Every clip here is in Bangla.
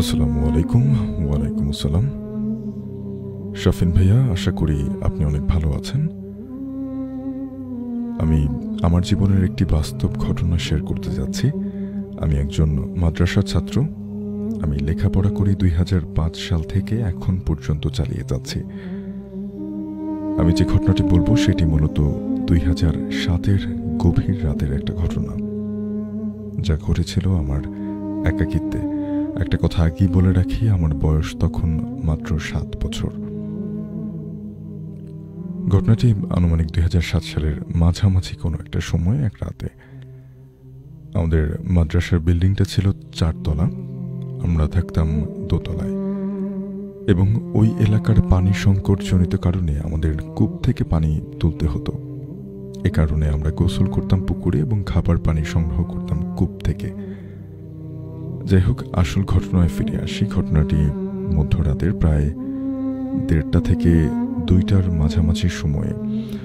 আসসালামু আলাইকুম। ওয়ালাইকুম আসসালাম। শাফিন ভাইয়া, আশা করি আপনি অনেক ভালো আছেন। আমি আমার জীবনের একটি বাস্তব ঘটনা শেয়ার করতে যাচ্ছি। আমি একজন মাদ্রাসা ছাত্র। আমি লেখাপড়া করি ২০০৫ সাল থেকে এখন পর্যন্ত চালিয়ে যাচ্ছি। আমি যে ঘটনাটি বলবো সেটি মূলত ২০০৭-এর গভীর রাতের একটা ঘটনা, যা ঘটেছিল আমার একাকিত্বে। একটা কথা আগেই বলে রাখি, আমার বয়স তখন মাত্র ৭ বছর। ঘটনাটি আনুমানিক ২০০৭ সালের মাঝামাঝি কোনো একটা সময় এক রাতে। আমাদের মাদ্রাসার বিল্ডিংটা ছিল ৪ তলা, আমরা থাকতাম দোতলায়, এবং ওই এলাকার পানি সংকটজনিত কারণে আমাদের কূপ থেকে পানি তুলতে হতো। এ কারণে আমরা গোসল করতাম পুকুরে এবং খাবার পানি সংগ্রহ করতাম কূপ থেকে। যাই হোক, আসল ঘটনায় ফিরে আসি। ঘটনাটি মধ্যরাতের প্রায় ১:৩০ থেকে ২টার মাঝামাঝি সময়ে।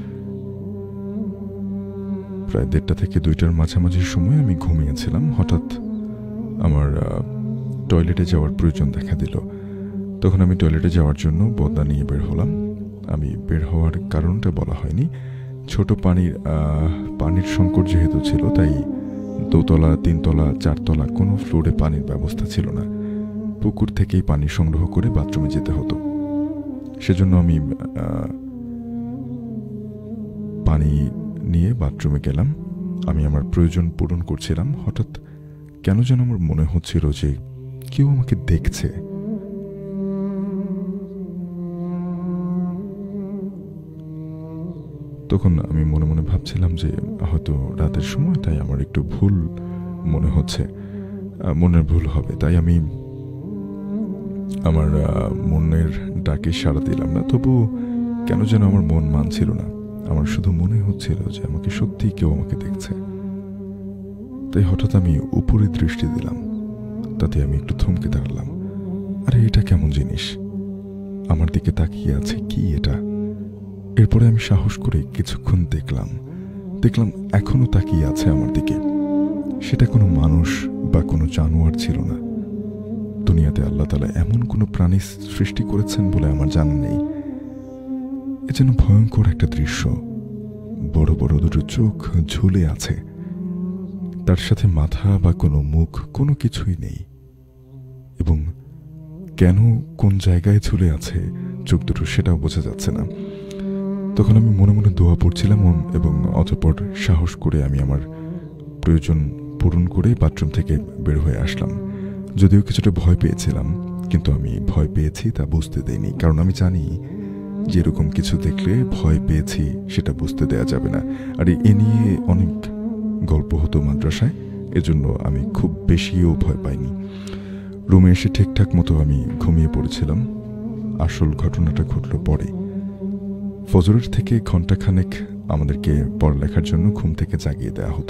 প্রায় ১:৩০ থেকে ২টার মাঝামাঝি সময়ে আমি ঘুমিয়েছিলাম। হঠাৎ আমার টয়লেটে যাওয়ার প্রয়োজন দেখা দিল। তখন আমি টয়লেটে যাওয়ার জন্য বদনা নিয়ে বের হলাম। আমি বের হওয়ার কারণটা বলা হয়নি। ছোট পানির সংকট যেহেতু ছিল, তাই দোতলা, ৩ তলা, ৪ তলা কোনো ফ্লোরে পানির ব্যবস্থা ছিল না। পুকুর থেকেই পানি সংগ্রহ করে বাথরুমে যেতে হতো। সেজন্য আমি পানি নিয়ে বাথরুমে গেলাম। আমি আমার প্রয়োজন পূরণ করছিলাম। হঠাৎ কেন যেন আমার মনে হচ্ছিল যে কেউ আমাকে দেখছে। তখন আমি মনে মনে ভাবছিলাম যে হয়তো রাতের সময়, তাই আমার একটু ভুল মনে হচ্ছে, মনের ভুল হবে। তাই আমি আমার মনের ডাকে সাড়া দিলাম না। তবু কেন যেন আমার মন মানছিল না। আমার শুধু মনে হচ্ছিল যে আমাকে সত্যিই কেউ আমাকে দেখছে। তাই হঠাৎ আমি উপরে দৃষ্টি দিলাম। তাতে আমি একটু থমকে দাঁড়ালাম। আরে, এটা কেমন জিনিস? আমার দিকে তাকিয়ে আছে, কি এটা? এরপরে আমি সাহস করে কিছুক্ষণ দেখলাম এখনো তাকিয়ে আছে আমার দিকে। সেটা কোনো মানুষ বা কোনো জানোয়ার ছিল না। দুনিয়াতে আল্লাহ তাআলা এমন কোনো প্রাণী সৃষ্টি করেছেন বলে আমার জানা নেই। এ যেন ভয়ঙ্কর একটা দৃশ্য। বড় বড় দুটো চোখ ঝুলে আছে, তার সাথে মাথা বা কোনো মুখ, কোনো কিছুই নেই। এবং কেন, কোন জায়গায় ঝুলে আছে চোখ দুটো, সেটাও বোঝা যাচ্ছে না। তখন আমি মনে মনে দোয়া পড়ছিলাম এবং অতঃপর সাহস করে আমি আমার প্রয়োজন পূরণ করে বাথরুম থেকে বের হয়ে আসলাম। যদিও কিছুটা ভয় পেয়েছিলাম, কিন্তু আমি ভয় পেয়েছি তা বুঝতে দেইনি। কারণ আমি জানি যে এরকম কিছু দেখলে ভয় পেয়েছি সেটা বুঝতে দেয়া যাবে না। আর এ নিয়ে অনেক গল্প হতো মাদ্রাসায়, এজন্য আমি খুব বেশিও ভয় পাইনি। রুমে এসে ঠিকঠাক মতো আমি ঘুমিয়ে পড়েছিলাম। আসল ঘটনাটা ঘটল পরে। ফজরের থেকে ঘণ্টাখানেক আমাদেরকে পড়ালেখার জন্য ঘুম থেকে জাগিয়ে দেওয়া হতো।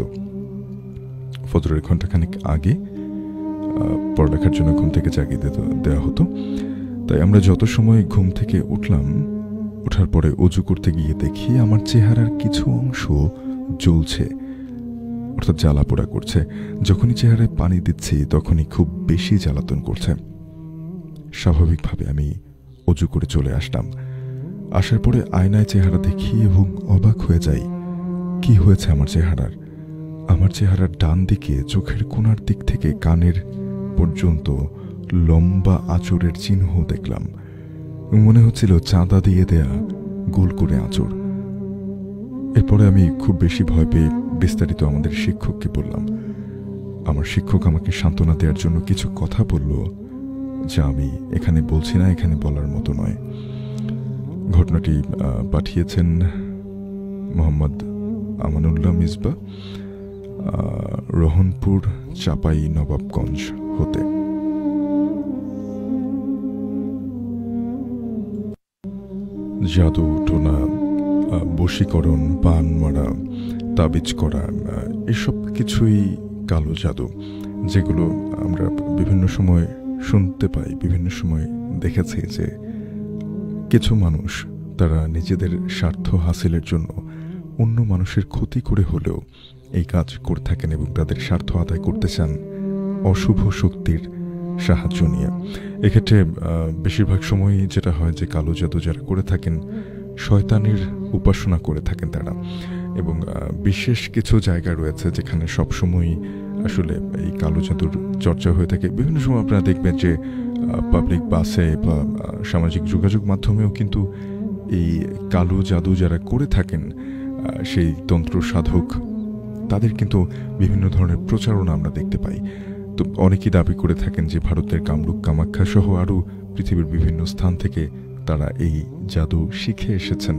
ফজরের ঘণ্টাখানেক আগে পড়ালেখার জন্য ঘুম থেকে জাগিয়ে দেওয়া হতো। তাই আমরা যত সময় ঘুম থেকে ওঠার পরে অজু করতে গিয়ে দেখি আমার চেহারার কিছু অংশ জ্বলছে, অর্থাৎ জ্বালাপোড়া করছে। যখনই চেহারায় পানি দিচ্ছি তখনই খুব বেশি জ্বালাতন করছে। স্বাভাবিকভাবে আমি অজু করে চলে আসলাম। আসার পরে আয়নায় চেহারা দেখি এবং অবাক হয়ে যাই। কি হয়েছে আমার চেহারার? আমার চেহারার ডান দিকে চোখের কোণার দিক থেকে কানের পর্যন্ত লম্বা আঁচড়ের চিহ্ন দেখলাম। মনে হচ্ছিল চাঁদা দিয়ে দেয়া গোল করে আঁচড়। এরপরে আমি খুব বেশি ভয় পেয়ে বিস্তারিত আমাদের শিক্ষককে বললাম। আমার শিক্ষক আমাকে সান্ত্বনা দেওয়ার জন্য কিছু কথা বলল, যা আমি এখানে বলছি না, এখানে বলার মতো নয়। ঘটনাটি পাঠিয়েছেন মোহাম্মদ আমানুল্লাহ মিসবা, রোহনপুর, চাপাই নবাবগঞ্জ হতে। জাদু টোনা, বশীকরণ, বান মারা, তাবিজ করা, এসব কিছুই কালো জাদু, যেগুলো আমরা বিভিন্ন সময় শুনতে পাই, বিভিন্ন সময় দেখেছি যে কিছু মানুষ তারা নিজেদের স্বার্থ হাসিলের জন্য অন্য মানুষের ক্ষতি করে হলেও এই কাজ করে থাকেন এবং তাদের স্বার্থ আদায় করতে চান অশুভ শক্তির সাহায্য নিয়ে। এক্ষেত্রে বেশিরভাগ সময়ই যেটা হয় যে কালো জাদু যারা করে থাকেন শয়তানের উপাসনা করে থাকেন তারা, এবং বিশেষ কিছু জায়গা রয়েছে যেখানে সবসময় আসলে এই কালো জাদুর চর্চা হয়ে থাকে। বিভিন্ন সময় আপনারা দেখবেন যে পাবলিক বাসে বা সামাজিক যোগাযোগ মাধ্যমেও কিন্তু এই কালো জাদু যারা করে থাকেন সেই তন্ত্র সাধক তাদের কিন্তু বিভিন্ন ধরনের প্রচারণা আমরা দেখতে পাই। তো অনেকেই দাবি করে থাকেন যে ভারতের কামরূপ কামাখ্যা সহ আরও পৃথিবীর বিভিন্ন স্থান থেকে তারা এই জাদু শিখে এসেছেন।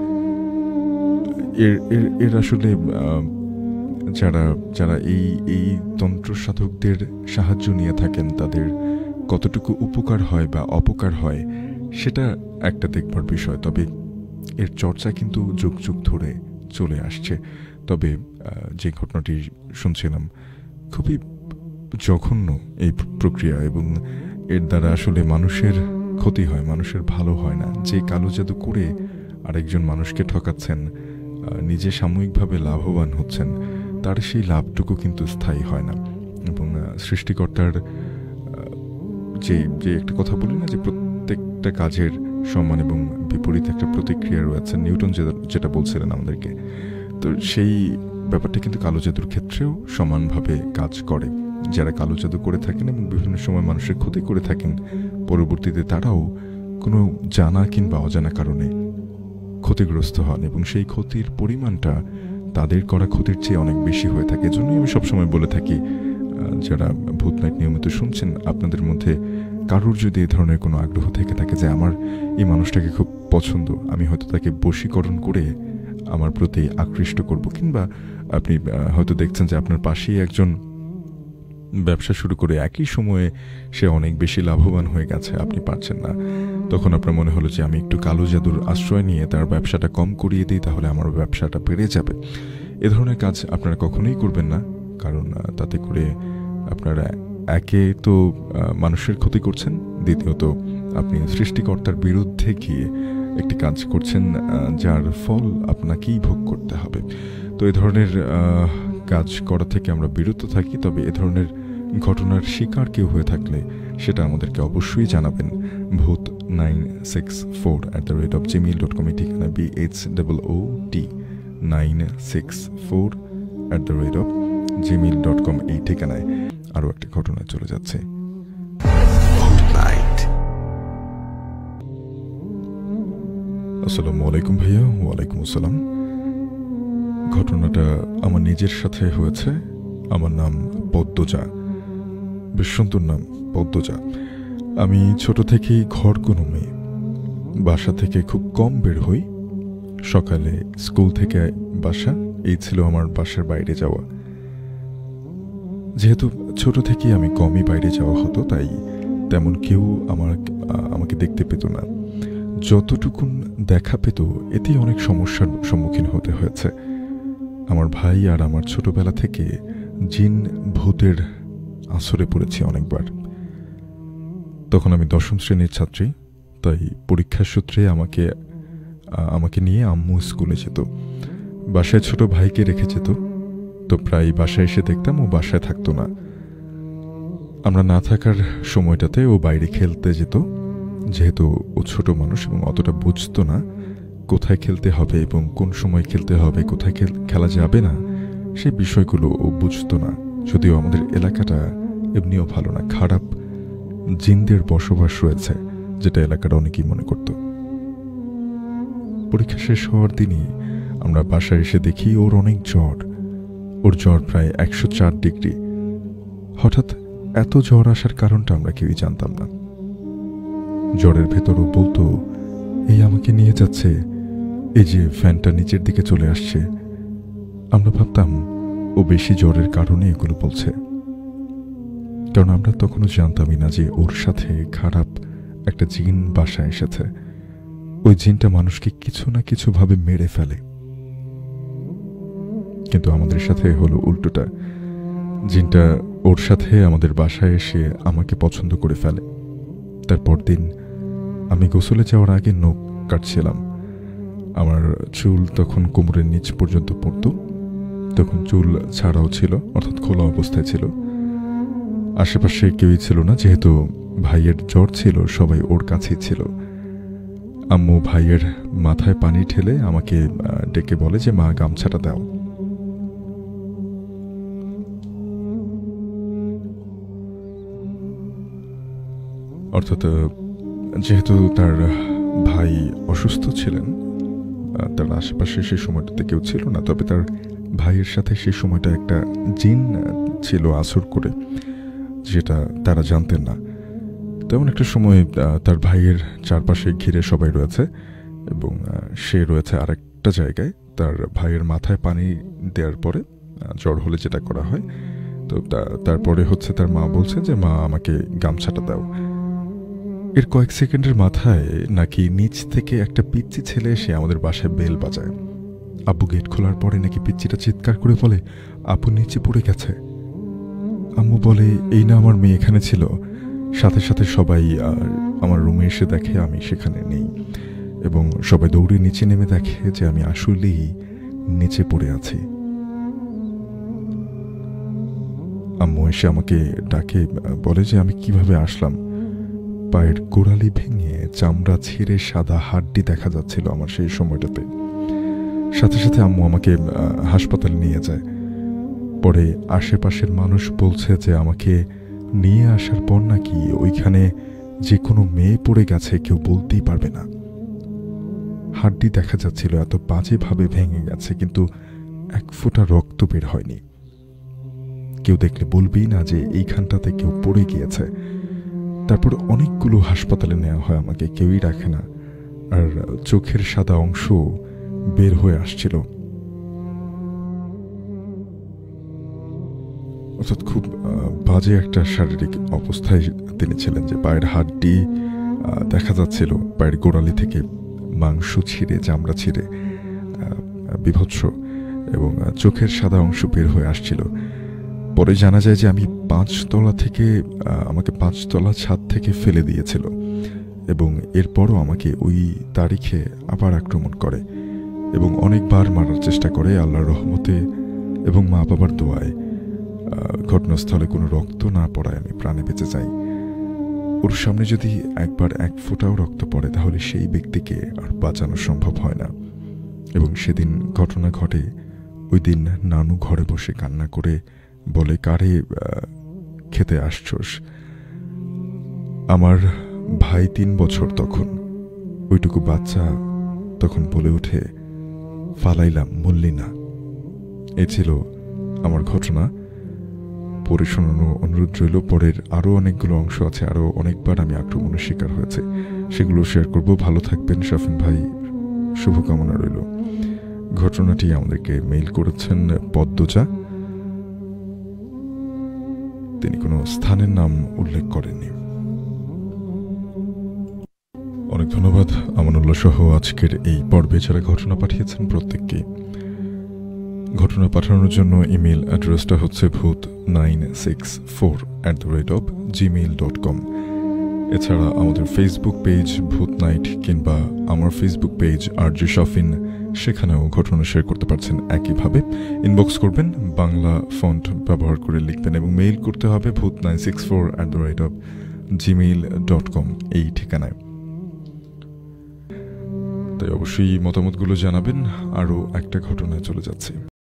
এর আসলে যারা যারা এই তন্ত্র সাধকদের সাহায্য নিয়ে থাকেন তাদের কতটুকু উপকার হয় বা অপকার হয় সেটা একটা দেখবার বিষয়। তবে এর চর্চা কিন্তু যুগ যুগ ধরে চলে আসছে। তবে যে ঘটনাটি শুনছিলাম খুবই জঘন্য এই প্রক্রিয়া, এবং এর দ্বারা আসলে মানুষের ক্ষতি হয়, মানুষের ভালো হয় না। যে কালো জাদু করে আরেকজন মানুষকে ঠকাচ্ছেন, নিজে সাময়িকভাবে লাভবান হচ্ছেন, তার সেই লাভটুকু কিন্তু স্থায়ী হয় না। এবং সৃষ্টিকর্তার যে একটা কথা বলি না যে প্রত্যেকটা কাজের সমান এবং বিপরীত একটা প্রতিক্রিয়া রয়েছে, নিউটন যেটা বলছিলেন আমাদেরকে, তো সেই ব্যাপারটা কিন্তু কালো জাদুর ক্ষেত্রেও সমানভাবে কাজ করে। যারা কালো জাদু করে থাকেন এবং বিভিন্ন সময় মানুষের ক্ষতি করে থাকেন, পরবর্তীতে তারাও কোনো জানা কিংবা অজানা কারণে ক্ষতিগ্রস্ত হন, এবং সেই ক্ষতির পরিমাণটা তাদের করা ক্ষতির চেয়ে অনেক বেশি হয়ে থাকে। এজন্যই আমি সবসময় বলে থাকি, যারা ভূত নাইট নিয়মিত শুনছেন, আপনাদের মধ্যে কারোর যদি এই ধরনের কোনো আগ্রহ থেকে থাকে যে আমার এই মানুষটাকে খুব পছন্দ, আমি হয়তো তাকে বশীকরণ করে আমার প্রতি আকৃষ্ট করব, কিংবা আপনি হয়তো দেখছেন যে আপনার পাশেই একজন ব্যবসা শুরু করে একই সময়ে সে অনেক বেশি লাভবান হয়ে গেছে, আপনি পারছেন না, তখন আপনার মনে হলো যে আমি একটু কালো জাদুর আশ্রয় নিয়ে তার ব্যবসাটা কম করিয়ে দিই, তাহলে আমার ব্যবসাটা বেড়ে যাবে। এ ধরনের কাজ আপনারা কখনোই করবেন না, কারণ তাতে করে আপনারা একে তো মানুষের ক্ষতি করছেন, দ্বিতীয়ত আপনি সৃষ্টিকর্তার বিরুদ্ধে গিয়ে একটি কাজ করছেন যার ফল আপনাকেই ভোগ করতে হবে। তো এই ধরনের কাজ করা থেকে আমরা বিরত থাকি। তবে এ ধরনের ঘটনার শিকার কেউ হয়ে থাকলে সেটা আমাদেরকে অবশ্যই জানাবেন। bhoot964@gmail.com এই ঠিকানা, bhoot964@gmail.com এই ঠিকানায়। আরও একটা ঘটনায় চলে যাচ্ছে। আসসালামু আলাইকুম ভাইয়া। ওয়ালাইকুম আসসালাম। ঘটনাটা আমার নিজের সাথে হয়েছে। আমার নাম পদ্মজা, বেশ সুন্দর নাম পদ্মজা। আমি ছোট থেকেই ঘর কোনো মেয়ে, বাসা থেকে খুব কম বের হই। সকালে স্কুল থেকে বাসা, এই ছিল আমার বাসার বাইরে যাওয়া। যেহেতু ছোট থেকেই আমি কমই বাইরে যাওয়া হতো, তাই তেমন কেউ আমাকে দেখতে পেত না। যতটুকুন দেখা পেত এতেই অনেক সমস্যার সম্মুখীন হতে হয়েছে। আমার ভাই আর আমার ছোটবেলা থেকে জিন ভূতের আসরে পড়েছি অনেকবার। তখন আমি 10ম শ্রেণীর ছাত্রী, তাই পরীক্ষার সূত্রে আমাকে নিয়ে আম্মু স্কুলে যেত। বাসায় ছোট ভাইকে রেখে যেত, তো প্রায় বাসায় এসে দেখতাম ও বাসায় থাকতো না। আমরা না থাকার সময়টাতে ও বাইরে খেলতে যেত। যেহেতু ও ছোট মানুষ এবং অতটা বুঝতো না কোথায় খেলতে হবে এবং কোন সময় খেলতে হবে, কোথায় খেলা যাবে না, সেই বিষয়গুলো ও বুঝতো না। যদিও আমাদের এলাকাটা এমনিও ভালো না, খারাপ জিনদের বসবাস রয়েছে, যেটা এলাকার অনেকেই মনে করত। পরীক্ষা শেষ হওয়ার দিনই আমরা বাসায় এসে দেখি ওর অনেক জ্বর। ওর জ্বর প্রায় 104 ডিগ্রি। হঠাৎ এত জ্বর আসার কারণটা আমরা কেউই জানতাম না। জ্বরের ভেতরও বলতো এই আমাকে নিয়ে যাচ্ছে, এই যে ফ্যানটা নিচের দিকে চলে আসছে। আমরা ভাবতাম ও বেশি জ্বরের কারণে এগুলো বলছে, কারণ আমরা তখনও জানতামই না যে ওর সাথে খারাপ একটা জিন বাসায় এসেছে। ওই জিনটা মানুষকে কিছু না কিছু ভাবে মেরে ফেলে। কিন্তু আমাদের সাথে হলো উল্টোটা, জিনটা ওর সাথে আমাদের বাসায় এসে আমাকে পছন্দ করে ফেলে। তারপর দিন আমি গোসলে যাওয়ার আগে নখ কাটছিলাম। আমার চুল তখন কোমরের নিচ পর্যন্ত পড়তো, তখন চুল ছাড়াও ছিল, অর্থাৎ খোলা অবস্থায় ছিল। আশেপাশে কেউই ছিল না, যেহেতু ভাইয়ের জ্বর ছিল, সবাই ওর কাছেই ছিল। আম্মু ভাইয়ের মাথায় পানি ঢেলে আমাকে ডেকে বলে যে মা গামছাটা দাও। অর্থাৎ যেহেতু তার ভাই অসুস্থ ছিলেন, তার আশেপাশে সেই সময়টাতে কেউ ছিল না, তবে তার ভাইয়ের সাথে সেই সময়টা একটা জিন ছিল আসর করে, যেটা তারা জানতেন না। তেমন একটা সময় তার ভাইয়ের চারপাশে ঘিরে সবাই রয়েছে এবং সে রয়েছে আরেকটা জায়গায়। তার ভাইয়ের মাথায় পানি দেওয়ার পরে জ্বর হলে যেটা করা হয়, তো তারপরে হচ্ছে তার মা বলছে যে মা আমাকে গামছাটা দাও। এর কয়েক সেকেন্ডের মাথায় নাকি নিচ থেকে একটা পিচ্চি ছেলে এসে আমাদের বাসায় বেল বাজায়। আব্বু গেট খোলার পরে নাকি পিচ্চিটা চিৎকার করে বলে আপু নিচে পড়ে গেছে। আম্মু বলে এই না আমার মেয়ে এখানে ছিল। সাথে সাথে সবাই আমার রুমে এসে দেখে আমি সেখানে নেই এবং সবাই দৌড়ে নিচে নেমে দেখে যে আমি আসলেই নিচে পড়ে আছি। আম্মু এসে আমাকে ডাকে, বলে যে আমি কিভাবে আসলাম। পায়ের গোড়ালি ভেঙে চামড়া ছিঁড়ে সাদা হাড্ডি দেখা যাচ্ছিল আমার সেই সময়টাতে। সাথে সাথে আম্মু আমাকে হাসপাতালে নিয়ে যায়। পরে আশেপাশের মানুষ বলছে যে আমাকে নিয়ে আসার পর নাকি ওইখানে যে কোনো মেয়ে পড়ে গেছে কেউ বলতেই পারবে না। হাড্ডি দেখা যাচ্ছিল এত বাজেভাবে ভেঙে গেছে, কিন্তু এক ফোঁটা রক্ত বের হয়নি। কেউ দেখলে বলবেই না যে এইখানটাতে কেউ পড়ে গিয়েছে। তারপর অনেকগুলো হাসপাতালে নেওয়া হয়, আমাকে কেউই রাখে না, আর চোখের সাদা অংশ বের হয়ে আসছিল। অর্থাৎ খুব বাজে একটা শারীরিক অবস্থায় তিনি ছিলেন, যে পায়ের হাড্ডি দেখা যাচ্ছিল, পায়ের গোড়ালি থেকে মাংস ছিঁড়ে চামড়া ছিঁড়ে বিভৎস, এবং চোখের সাদা অংশ বের হয়ে আসছিল। পরে জানা যায় যে আমি 5 তলা থেকে আমাকে 5 তলা ছাদ থেকে ফেলে দিয়েছিল এবং এরপরও আমাকে ওই তারিখে আবার আক্রমণ করে এবং অনেকবার মারার চেষ্টা করে। আল্লাহর রহমতে এবং মা বাবার দোয়ায় ঘটনাস্থলে কোনো রক্ত না পড়ায় আমি প্রাণে বেঁচে যাই। ওর সামনে যদি একবার এক ফোঁটাও রক্ত পড়ে তাহলে সেই ব্যক্তিকে আর বাঁচানো সম্ভব হয় না। এবং সেদিন ঘটনা ঘটে, ওই দিন নানু ঘরে বসে কান্না করে বলে কারে খেতে আসছস। আমার ভাই 3 বছর তখন, ওইটুকু বাচ্চা তখন বলে ওঠে ফালাইলাম মল্লি না। এ ছিল আমার ঘটনা। পরে শোনানো অনুরোধ রইল। পরের আরও অনেকগুলো অংশ আছে, আরও অনেকবার আমি আক্রমণের শিকার হয়েছে, সেগুলো শেয়ার করব। ভালো থাকবেন শাফিন ভাই, শুভকামনা রইল। ঘটনাটি আমাদেরকে মেইল করেছেন পদ্মজা। তিনি কোনো স্থানের নাম উল্লেখ করেননি। অনেক ধন্যবাদ আমানুল্লাহ সহ আজকের এই পর্বে যারা ঘটনা পাঠিয়েছেন প্রত্যেককে। ঘটনা পাঠানোর জন্য ইমেল অ্যাড্রেসটা হচ্ছে bhoot964@gmail.com। এছাড়া আমাদের ফেসবুক পেজ ভূত নাইট কিংবা আমার ফেসবুক পেজ আরজে শাফিন, সেখানেও ঘটনা শেয়ার করতে পারছেন। একইভাবে ইনবক্স করবেন, বাংলা ফন্ট ব্যবহার করে লিখবেন এবং মেইল করতে হবে bhoot964@gmail.com এই ঠিকানায়। তাই অবশ্যই মতামতগুলো জানাবেন। আরও একটা ঘটনায় চলে যাচ্ছে।